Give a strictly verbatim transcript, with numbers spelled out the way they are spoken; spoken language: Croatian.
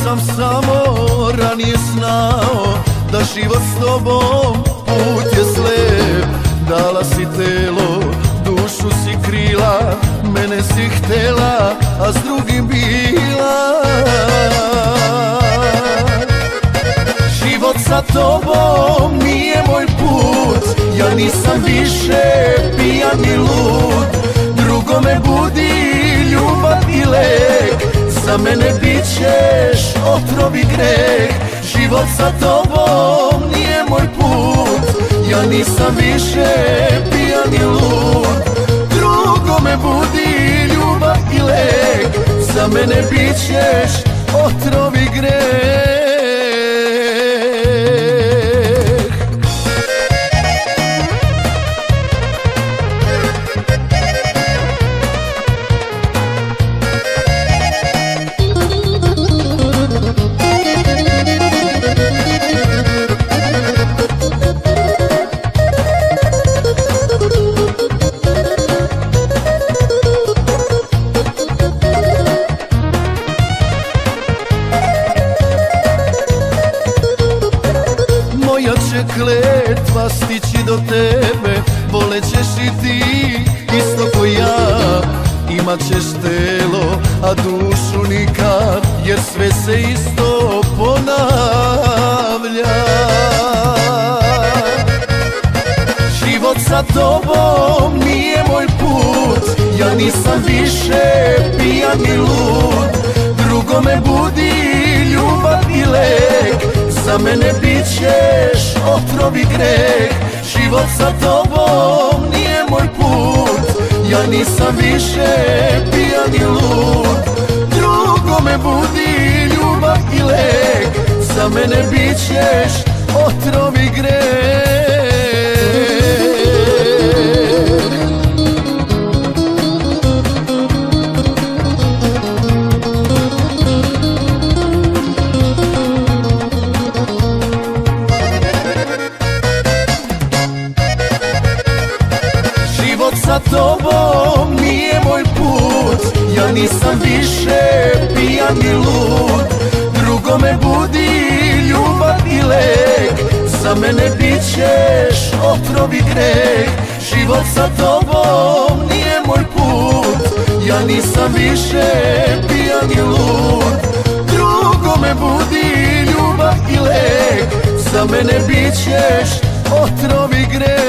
sam samo ranije znao da život s tobom put je slep. Dala si telo, dušu si krila, mene si htela, a s drugim bila. Život sa tobom nije moj put, ja nisam više pijan ni lud. Drugo me budi ljubav i lek, za mene bit ćeš otrov i greh. Život sa tobom nije moj put, ja nisam više pijan ni lud. Drugo me budi ljubav i lek, za mene bit ćeš otrov i greh. Moja će kletva stići do tebe, volećeš i ti isto ko ja. Imat ćeš telo, a dušu nikad, jer sve se isto ponavlja. Život sa tobom nije moj put, ja nisam više pijan ni lud. Drugo me budi ljubav i lek, za mene bit ćeš otrov i greh. Život sa tobom nije moj put, ja nisam više pijan ni lud. Drugo me budi ljubav i lek, za mene bit ćeš otrov i greh. Život sa tobom nije moj put, ja nisam više pijan ni lud. Drugo me budi ljubav i lek, za mene bit ćeš otrov i greh. Život sa tobom nije moj put, ja nisam više pijan ni lud. Drugo me budi ljubav i lek, za mene bit ćeš otrov i greh.